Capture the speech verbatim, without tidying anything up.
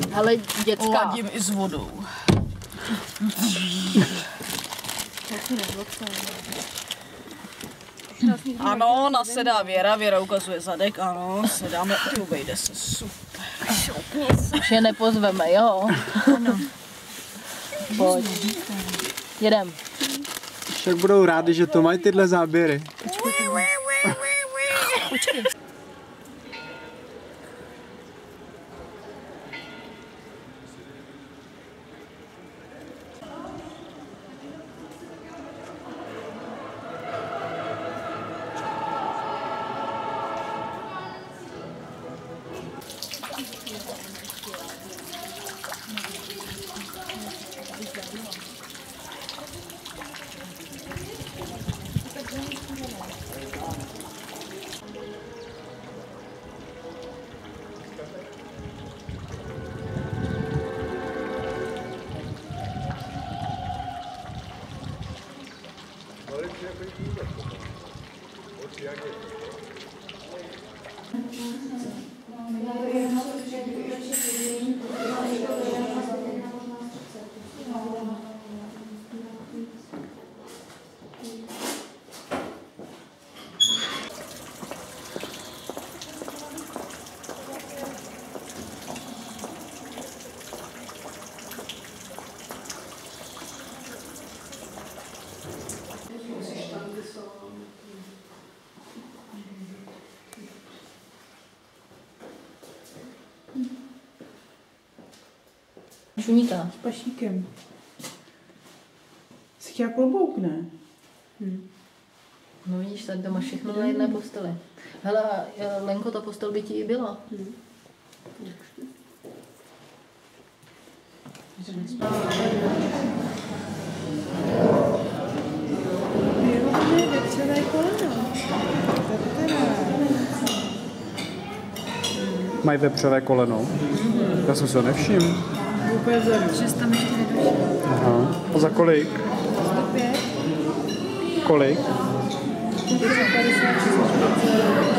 Ale dětská. Ladím i s vodou. Ano, nasedá Věra, Věra ukazuje zadek, ano, sedáme, ty obejde se, super. Už je nepozveme, jo? Ano. Pojď. Jedem. Však budou rádi, že to mají tyhle záběry. Počkej. Šuníka. S pašíkem. Jsi chtěla klobouk, ne? Hmm. No vidíš, tak to máš všechno na jedné posteli. Hele, Lenko, ta postel by ti i byla. Hmm. Mají vepřové koleno. Mm-hmm. Já jsem se nevšiml. Že jsi tam ještě nedošel. Aha. A za kolik? sto pět. Kolik? sto padesát.